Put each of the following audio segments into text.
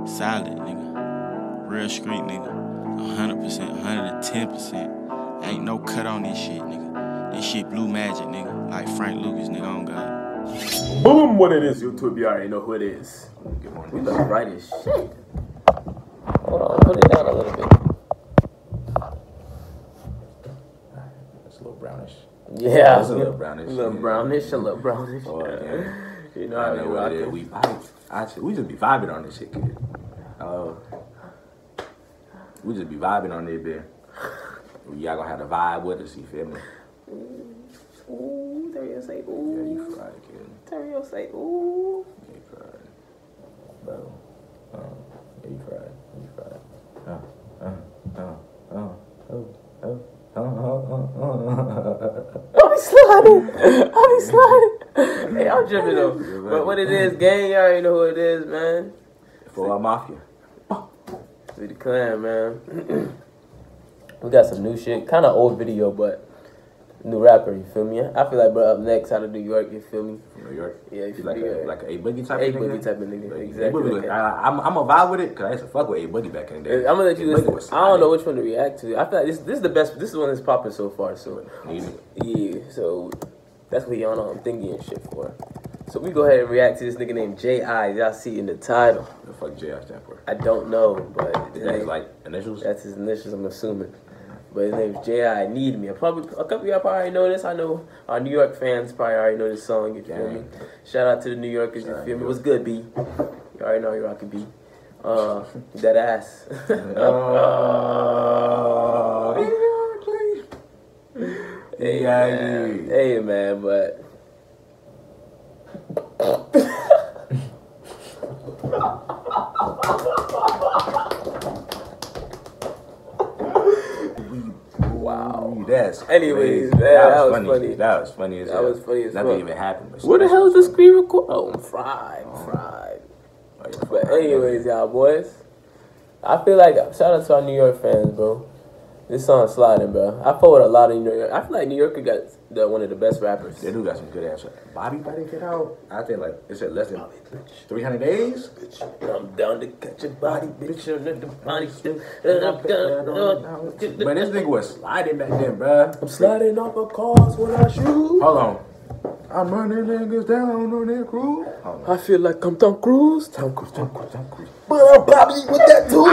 Solid, nigga. Real street, nigga. 100%, 110%. Ain't no cut on this shit, nigga. This shit blue magic, nigga. Like Frank Lucas, nigga, on God. Boom, what it is, YouTube. You already know who it is. We look bright as shit. Hold on, put it down a little bit. It's a little brownish. Yeah. It's a little brownish. A little brownish, a little brownish. Oh, yeah. You know how they rock it. We just be vibing on this shit, kid. We just be vibing on this bit. Y'all gonna have to vibe with us, you feel me? Ooh, Terrio say ooh. Yeah, you fried, kid. Terrio say ooh. Yeah, you fried. Bro. Yeah, you fried. You fried. I'll be sliding. Hey, I'm tripping though. But what it is, gang, y'all already know who it is, man. For our mafia. We the clan, man. We got some new shit. Kind of old video, but new rapper, you feel me? I feel like, bro, up next out of New York, you feel me? From New York? Yeah, you feel like me? Like a A-Boogie type of nigga? A-Boogie type of nigga, like, exactly. Like, I'm gonna vibe with it, because I used to fuck with A-Boogie back in the day. I'm gonna let you listen. I don't know which one to react to. I feel like this is the best. This is one that's popping so far, so. Yeah, so that's what y'all know I'm thinking and shit for. So we go ahead and react to this nigga named J.I. Y'all see in the title. What the fuck J.I. stand for? I don't know, but That's like initials? That's his initials, I'm assuming. But his name's J.I. Need Me. A couple of y'all probably already know this. I know our New York fans probably already know this song, you feel me? Shout out to the New Yorkers, you feel me? What's good, B? You already know you're rocking B. That ass. Hey, man, but... Wow. That's anyways, crazy. Man, that was funny. That was funny as hell. That was funny as fuck. Nothing even happened. Where the hell is the screen record? Oh, I'm fried. But anyways, y'all boys, I feel like, shout out to our New York fans, bro. This song's sliding, bro. I fuck with a lot of New York. I feel like New York got one of the best rappers. They do got some good ass. Bobby better get out. I think like it said less than 300 days. I'm down to catch a body, bitch. The body. But this nigga was sliding back then, bro. I'm sliding off of cars when I shoot. Hold on. I'm running niggas down on that crew. I feel like I'm Tom Cruise. Tom Cruise. But I'm Bobby with that too.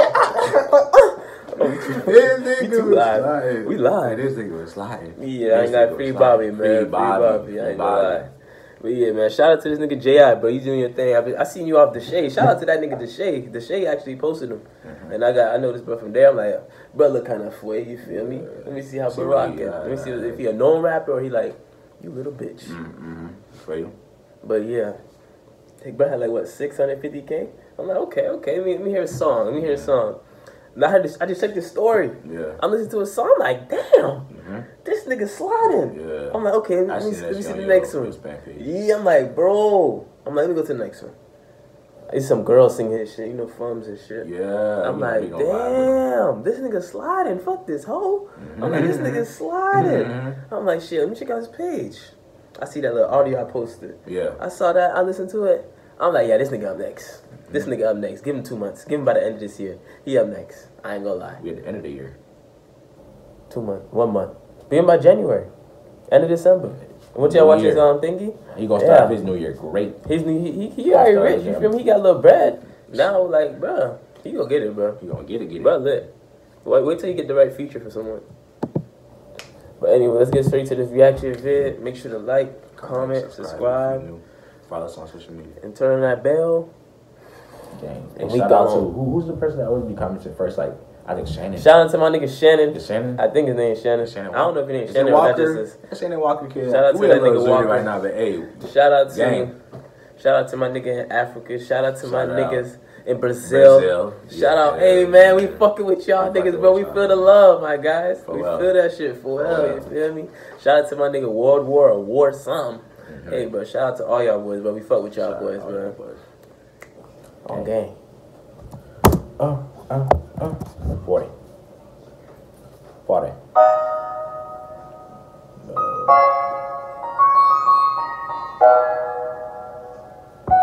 We lied. This nigga was sliding. Yeah, I ain't got free Bobby, man. Free Bobby. I ain't gonna lie. But yeah, man, shout out to this nigga J.I., bro. You doing your thing. I seen you off Deshae. Shout out to that nigga Deshae. Deshae actually posted him. And I know this bro from there. I'm like, bro look kind of way, you feel me? Let me see how bro rock it. Let me see if he a known rapper or he like, you little bitch. For you. But yeah. Bro had like, what, 650K? I'm like, okay. Let me hear a song. And I just checked his story. Yeah. I'm listening to a song. I'm like, damn, this nigga sliding. Yeah. I'm like, okay, let me see the next one. Yeah, I'm like, bro. Let me go to the next one. I see some girls singing his shit, Fums and shit. Yeah. I'm like, damn, this nigga sliding. Fuck this hoe. I'm like, this nigga sliding. I'm like, shit, let me check out his page. I see that little audio I posted. Yeah. I saw that. I listened to it. I'm like, yeah, this nigga up next. This nigga up next. Give him 2 months. Give him by the end of this year. He up next. I ain't gonna lie. We at the end of the year. 2 months. 1 month. Give him by January. End of December. And once y'all watch his thingy, he gonna start his new year great. He already rich. You feel me? He got a little bread. Now, like, bro, he gonna get it, bro. He gonna get it. Bro, lit. Wait till you get the right feature for someone. But anyway, let's get straight to this reaction vid. Make sure to like, comment, subscribe. Follow us on social media. And turn on that bell. Dang. And shout out to who's the person that always be commenting first? Like, I think Shannon. Shout out to my nigga Shannon. Shannon? I think his name is Shannon. I don't know if his name is Shannon Walker. or not. Just Shannon Walker, kid. Shout out to that nigga Walker right now, but hey. Shout out to my nigga in Africa. Shout out to my niggas in Brazil. Shout out, hey man, we fucking with y'all niggas, bro. We feel the love, my guys. We feel that shit for hell, you feel me? Shout out to my nigga World War or War some. Hey, bro, shout out to all y'all boys, bro. We fuck with y'all boys, bro. On game. 40.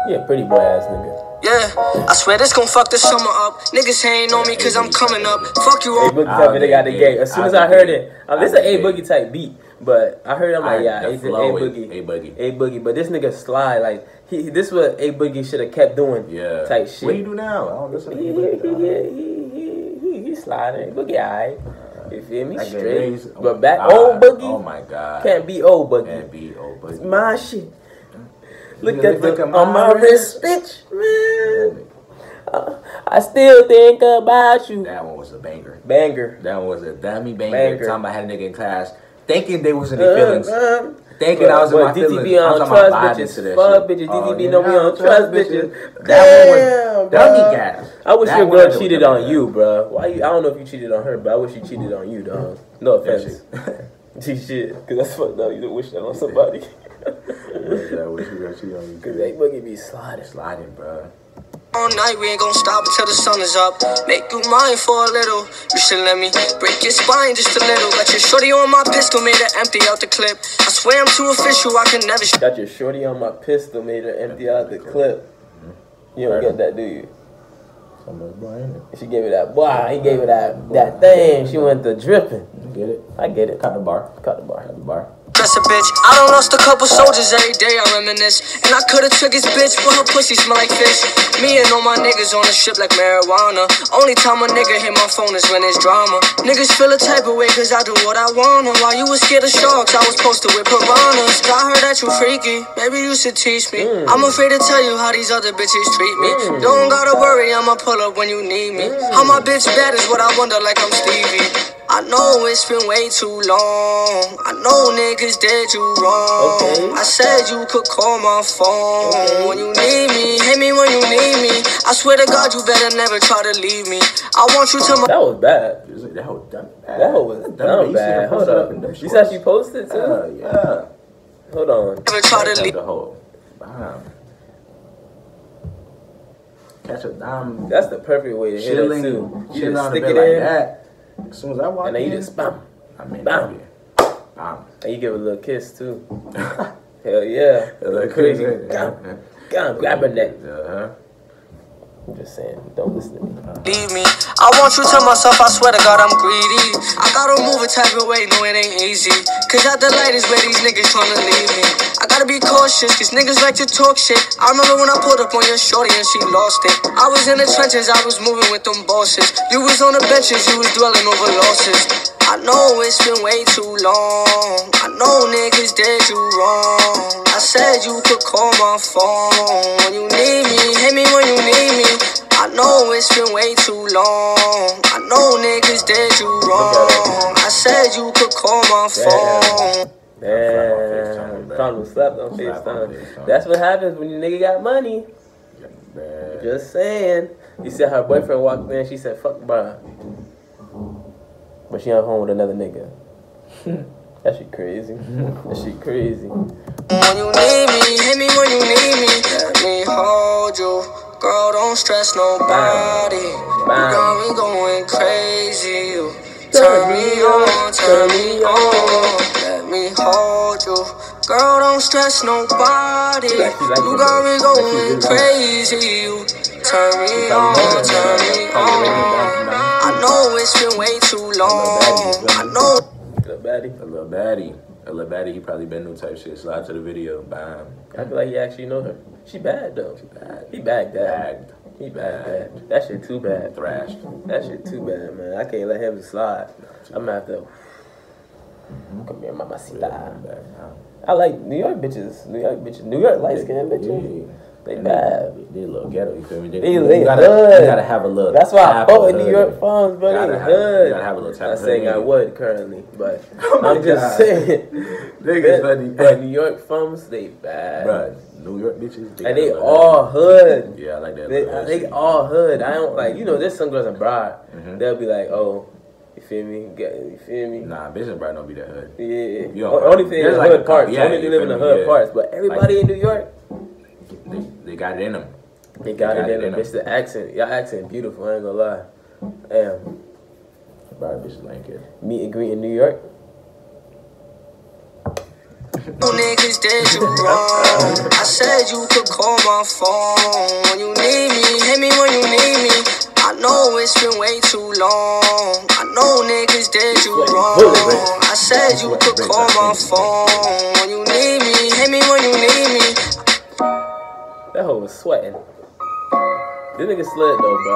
Yeah, pretty boy ass nigga. Yeah, I swear this gon' fuck the summer up. Niggas ain't on me cause I'm coming up. Fuck you all. A Boogie type of nigga out the gate. As soon as I heard it, this is an A Boogie type beat. But I heard, I'm like, yeah, it's an A Boogie. But this nigga slide, like, this what A Boogie should have kept doing. Yeah. Type shit. What do you do now? I don't listen to A Boogie. He sliding. Boogie, alright. You feel me? Straight. Days, But back, old Boogie. Oh my God. Can't be old Boogie. Can't be old Boogie. My shit. Look at the on my wrist, bitch, man. I still think about you. That one was a banger. That one was a dummy banger. Time I had a nigga in class thinking they was in their feelings. Thinking I was in my feelings. DTB on trust bitches. Fuck bitches. DTB know we on trust bitches. That one was dummy gas. I wish your girl cheated on you, bro. Why you? I don't know if you cheated on her, but I wish you cheated on you, dog. No offense. Shit, because that's fucked up. You don't wish that on somebody. I wish you got cheated on you. Because they boogie be sliding, bro. All night, we ain't gon' stop until the sun is up. Make you mine for a little. You should let me break your spine just a little. Got your shorty on my pistol, made her empty out the clip. I swear I'm too official, I can never. Got your shorty on my pistol, made her empty out the clip. You don't get that, do you? She gave it that. Boy, he gave it that thing. She went to dripping. You get it? I get it. Cut the bar. Just a bitch. I done lost a couple soldiers every day, I reminisce. And I could've took his bitch, but her pussy smell like fish. Me and all my niggas on the ship like marijuana. Only time a nigga hit my phone is when it's drama. Niggas feel a type of way cause I do what I wanna. While you was scared of sharks, I was posted with piranhas. I heard that you freaky, maybe you should teach me. I'm afraid to tell you how these other bitches treat me. Don't gotta worry, I'ma pull up when you need me. How my bitch bad is what I wonder, like I'm Stevie. I know it's been way too long. I know niggas did you wrong. I said you could call my phone when you need me. Hit me when you need me. I swear to God, you better never try to leave me. I want you to. That was bad. That was dumb. That was dumb bad. Hold up. You said she posted too? Yeah. Hold on. Never try to leave. The whole. Catch a dime. That's the perfect way to hit it too. You just stick it in. Like that. As soon as I walk in, and then you just bam. I mean, bam. Bam. And you give a little kiss too. Hell yeah. A little crazy. Grab her neck. I'm just saying, don't listen to me. Leave me. I want you to myself, I swear to God I'm greedy. I gotta move a type of way, no it ain't easy. Cause at the light is where these niggas tryna leave me. I gotta be cautious, cause niggas like to talk shit. I remember when I pulled up on your shorty and she lost it. I was in the trenches, I was moving with them bosses. You was on the benches, you was dwelling over losses. I know it's been way too long. I know niggas did you wrong. I said you could call my phone when you need me. Hit me when you need me. I know it's been way too long. I know niggas did you wrong. I said you could call my phone. Damn, Tom was slapped on FaceTime. That's what happens when your nigga got money. Just saying. You said her boyfriend walked in, she said, fuck bro. But she on home with another nigga. That shit crazy. That shit crazy. When you need me, hit me when you need me. Let me hold you. Girl, don't stress nobody. You got me going crazy. You turn me on, turn me on. Let me hold you. Girl, don't stress nobody. You got me going crazy. You turn me on, turn me on. I know it's been way too long. I know. A little baddie, he probably been new type shit. Slide to the video, bam. I feel like he actually know her. She bad though. She bad. He bagged that. He bagged that. That shit too bad. Thrashed. That shit too bad, man. I can't let him slide. I'm gonna have to. Come here, mamacita. I like New York bitches. New York light skinned bitches. Yeah. They bad. They a little ghetto, you feel me? You gotta have a little. That's why I fought in New York farms, but they hood. You gotta have a little tap. I'm saying I would currently, but I'm God. just saying. Niggas funny. But New York farms, they bad. Bruh, New York bitches. And they all hood. Yeah, I like that. They all hood. I don't like, there's some girls abroad. They'll be like, oh, you feel me? You feel me? Nah, bitches abroad don't be that hood. Yeah. Only thing in the hood parts. Only they live in the hood parts. But everybody in New York, they got it in them. They got it in them. It's the accent. Your accent beautiful. I ain't gonna lie. Damn. Abroad bitches like it. Meet and greet in New York. niggas did you wrong. I said you could call my phone when you need me. Hit me when you need me. I know it's been way too long. I know niggas did you wrong. I said you could call my phone when you need me. Hit me when you need me. That hoe was sweating. This nigga slid though, bro.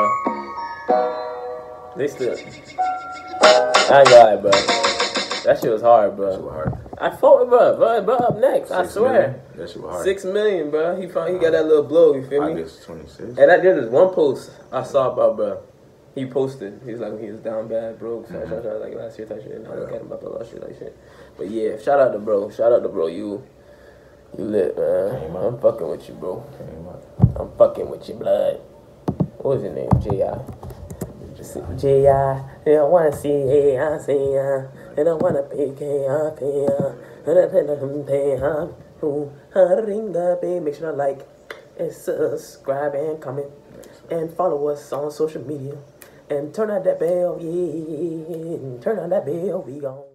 They still. I ain't gonna lie, bro. That shit was hard, bro. That shit was hard. I fought with bro up next. I swear. Million. That shit was hard. 6 million, bro. He got that little blow. You feel me? August 26. And there's this one post I saw about bro. He posted. He was like, he was down bad, broke, like last year type shit. And I was getting about the last shit like shit. But yeah, shout out to bro. You lit, man. I'm fucking with you, bro. I'm fucking with you, blood. What was your name? J.I. J.I. They don't wanna see I see ya. They don't wanna pay ya. Ring the bell. Make sure to like and subscribe and comment and follow us on social media and turn on that bell. Yeah, turn on that bell. We gone.